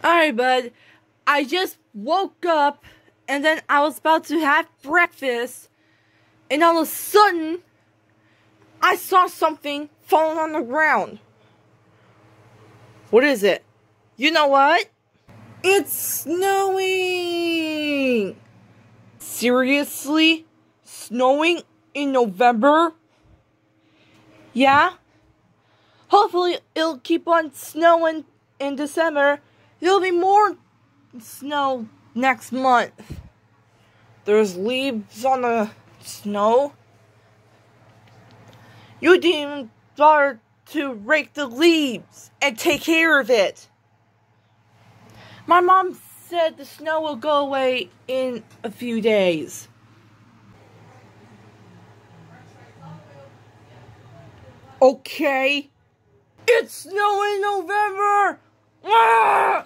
Alright, bud. I just woke up, and then I was about to have breakfast, and all of a sudden, I saw something falling on the ground. What is it? You know what? It's snowing! Seriously? Snowing in November? Yeah? Hopefully it'll keep on snowing in December. There'll be more snow next month. There's leaves on the snow. You didn't even bother to rake the leaves and take care of it. My mom said the snow will go away in a few days. Okay. It's snowing in November! Ah!